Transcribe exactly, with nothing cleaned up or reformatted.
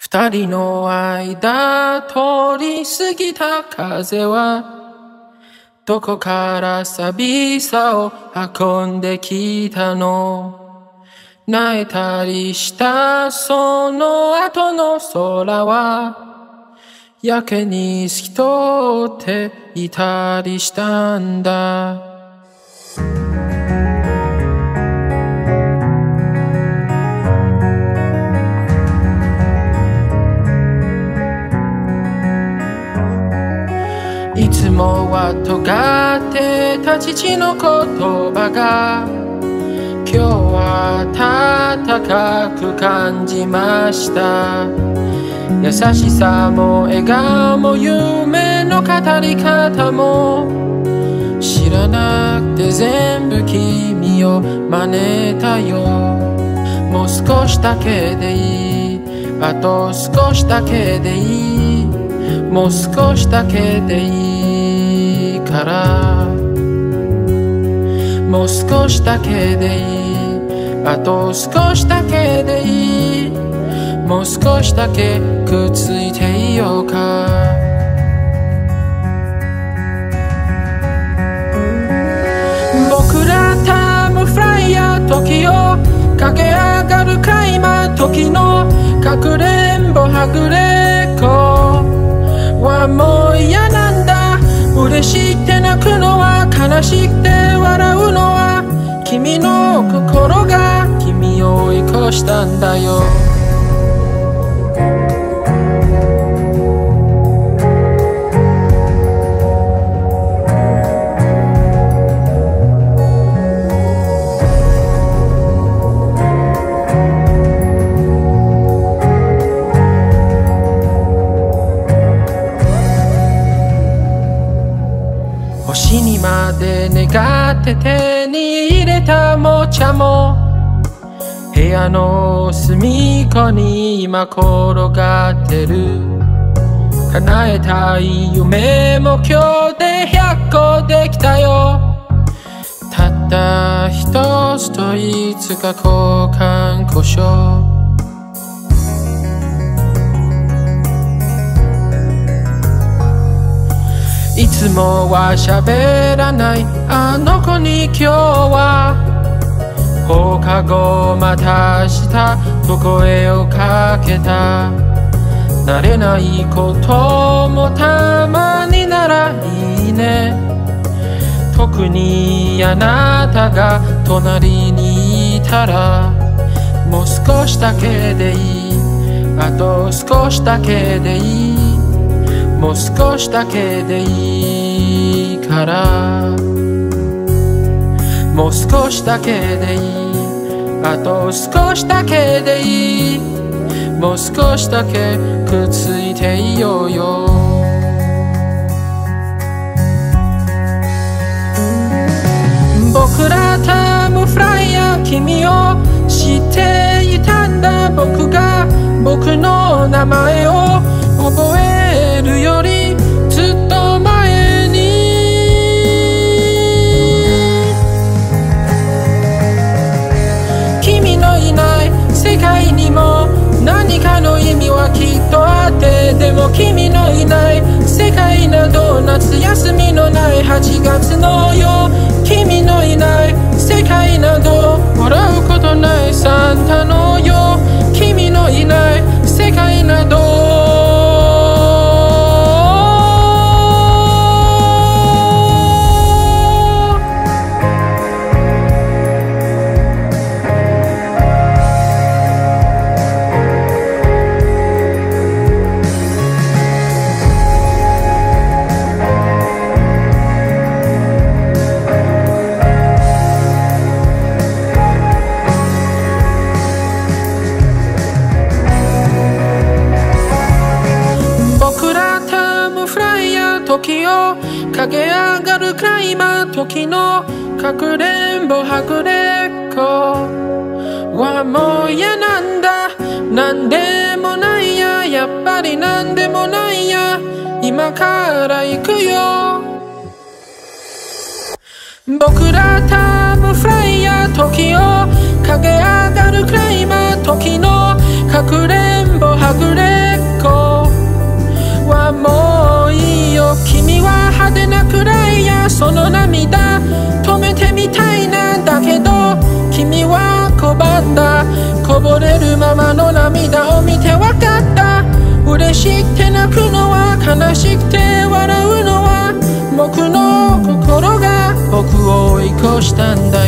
二人の間通り過ぎた風はどこから寂しさを運んできたの。泣いたりしたその後の空はやけに透き通っていたりしたんだ。いつもは尖ってた父の言葉が今日は温かく感じました。優しさも笑顔も夢の語り方も知らなくて全部君を真似たよ。もう少しだけでいい、あと少しだけでいい、もう少しだけでいいから、もう少しだけでいい、あと少しだけでいい、もう少しだけくっついていようか。僕らタイムフライヤー時を駆け上がるクライマー時のかくれんぼはぐれっこはもう嫌なんだ。嬉しくて泣くのは悲しくて笑うのは君の心が君を追い越したんだよ。星にまで願って手に入れたもちゃも部屋の隅っこに今転がってる。叶えたい夢も今日でひゃっこできたよ。たった一つといつか交換故障。いつもは喋らないあの子に今日は放課後また明日と声をかけた。慣れないこともたまにならいいね。特にあなたが隣にいたらもう少しだけでいい、あと少しだけでいい、もう少しだけでいいから、もう少しだけでいい、あと少しだけでいい、もう少しだけくっついていようよ。僕らタイムフライヤー君を知っていたんだ。僕が僕の名前を覚えるよりずっと前に君のいない世界にも何かの意味はきっとあって、でも君のいない世界など夏休みのないはちがつのよ。君のいない世界など笑うことないサンタのよ。君のいない世界など時を駆け上がるクライマー時のかくれんぼはぐれっこはもう嫌なんだ。なんでもないや、やっぱりなんでもないや、今から行くよ。僕らタイムフライヤー時を駆け上がるクライマー時のかくれんぼはぐれしたんだ。